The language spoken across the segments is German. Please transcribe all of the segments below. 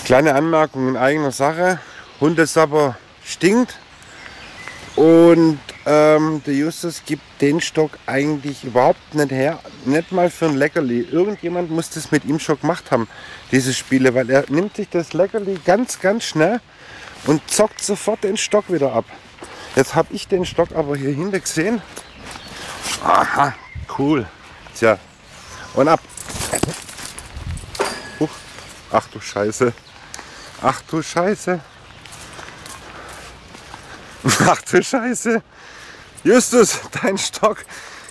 Kleine Anmerkung in eigener Sache. Hundesapper stinkt und der Justus gibt den Stock eigentlich überhaupt nicht her, nicht mal für ein Leckerli. Irgendjemand muss das mit ihm schon gemacht haben, diese Spiele, weil er nimmt sich das Leckerli ganz schnell und zockt sofort den Stock wieder ab. Jetzt habe ich den Stock aber hier hinten gesehen. Aha, cool. Tja, und ab. Ach du Scheiße. Ach du Scheiße. Ach du Scheiße. Justus, dein Stock.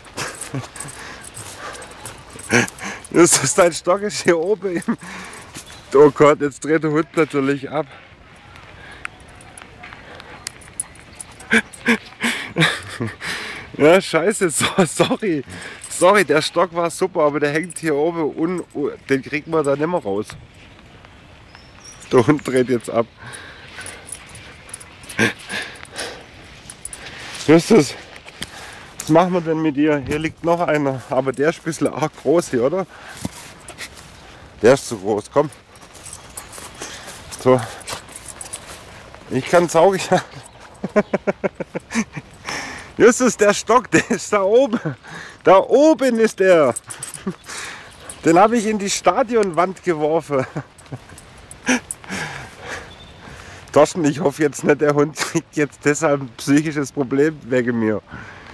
Justus, dein Stock ist hier oben. Oh Gott, jetzt dreht der Hund natürlich ab. Ja, scheiße, sorry. Sorry, der Stock war super, aber der hängt hier oben und den kriegen wir da nicht mehr raus. Der Hund dreht jetzt ab. Justus, was machen wir denn mit dir? Hier liegt noch einer, aber der ist ein bisschen arg groß hier, oder? Der ist zu groß, komm. So. Ich kann saugen. Justus, der Stock, der ist da oben. Da oben ist der. Den habe ich in die Stadionwand geworfen. Thorsten, ich hoffe jetzt nicht, der Hund kriegt jetzt deshalb ein psychisches Problem wegen mir.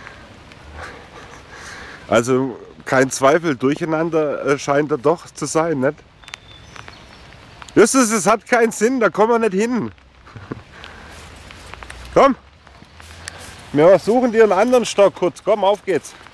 Also kein Zweifel, durcheinander scheint er doch zu sein, nicht? Justus, es hat keinen Sinn, da kommen wir nicht hin. Komm, wir suchen dir einen anderen Stock kurz, komm, auf geht's.